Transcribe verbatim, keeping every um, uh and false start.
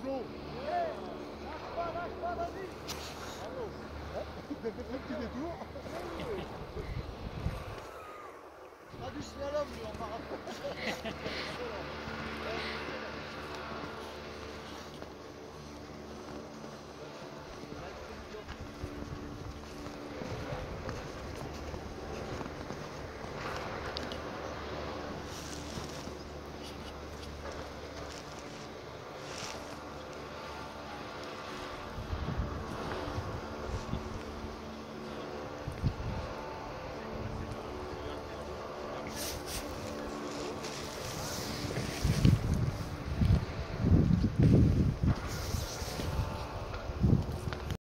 Flo. Lâche pas, lâche pas, vas-y. Bravo. T'as fait le petit détour. On a du slalom lui en marathon.